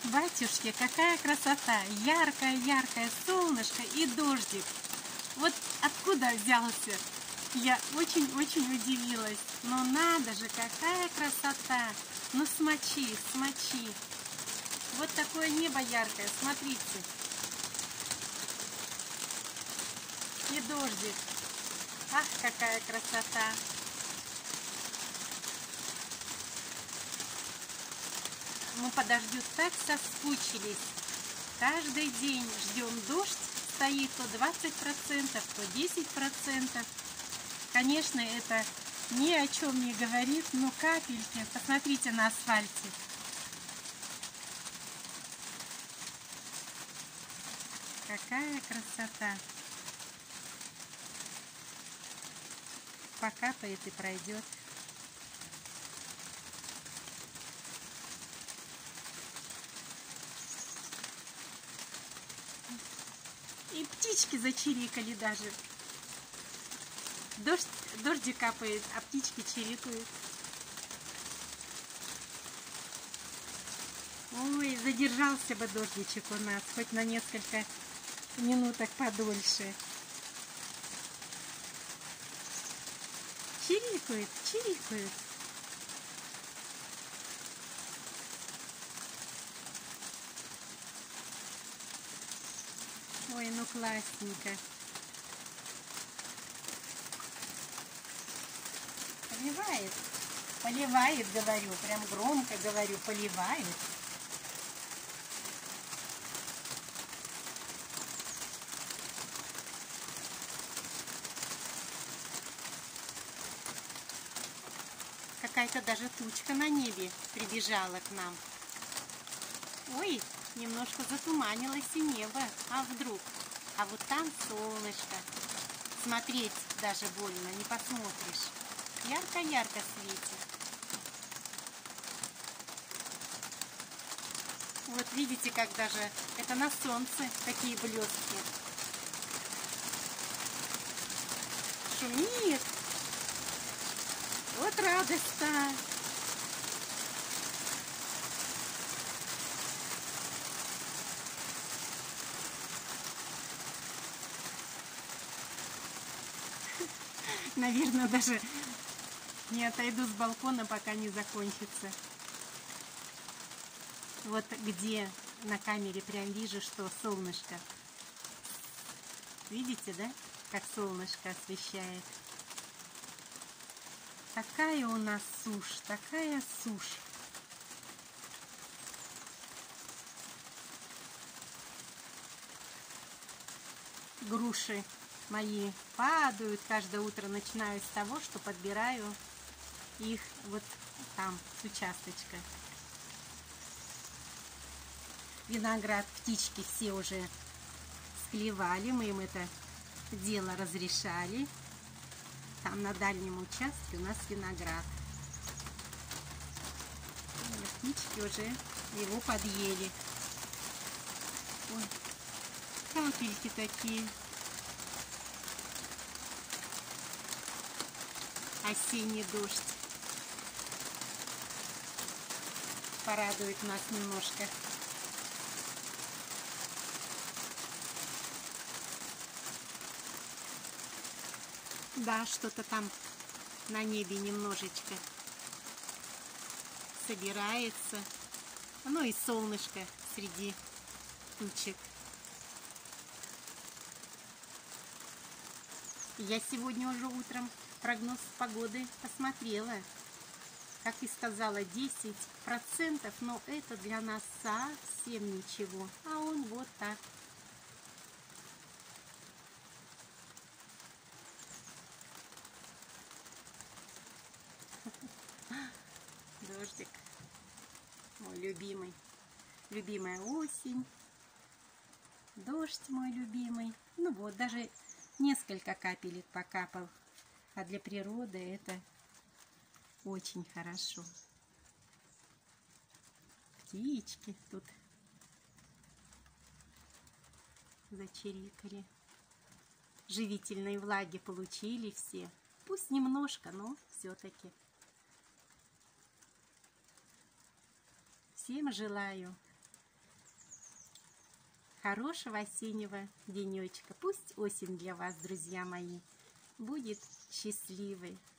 Батюшки, какая красота! Яркое-яркое солнышко и дождик. Вот откуда взялся? Я очень-очень удивилась. Но надо же, какая красота! Ну смочи, смочи. Вот такое небо яркое, смотрите. И дождик. Ах, какая красота! Мы по дождю так соскучились. Каждый день ждем дождь. Стоит то 20%, то 10%. Конечно, это ни о чем не говорит, но капельки. Посмотрите на асфальте. Какая красота. Покапает и пройдет. И птички зачирикали даже. Дождик капает, а птички чирикают. Ой, задержался бы дождичек у нас, хоть на несколько минуток подольше. Чирикают, чирикают. Ой, ну классненько. Поливает. Поливает, говорю. Прям громко говорю. Поливает. Какая-то даже тучка на небе прибежала к нам. Ой, немножко затуманилось и небо. А вдруг? А вот там солнышко. Смотреть даже больно, не посмотришь. Ярко-ярко светит. Вот видите, как даже это на солнце такие блестки. Шумит. Вот радость-то. Наверное, даже не отойду с балкона, пока не закончится. Вот где на камере прям вижу, что солнышко. Видите, да? Как солнышко освещает. Такая у нас сушь, такая сушь. Груши мои падают каждое утро. Начинаю с того, что подбираю их вот там, с участочка. Виноград птички все уже склевали. Мы им это дело разрешали. Там на дальнем участке у нас виноград. И птички уже его подъели. Ой, капельки такие. Осенний дождь порадует нас немножко. Да, что-то там на небе немножечко собирается. Ну и солнышко среди тучек. Я сегодня уже утром прогноз погоды посмотрела. Как и сказала, 10%, но это для нас совсем ничего. А он вот так. Дождик. Мой любимый. Любимая осень. Дождь мой любимый. Ну вот, даже несколько капелек покапал. А для природы это очень хорошо. Птички тут зачирикали. Живительной влаги получили все. Пусть немножко, но все-таки. Всем желаю хорошего осеннего денечка. Пусть осень для вас, друзья мои, будет счастливой.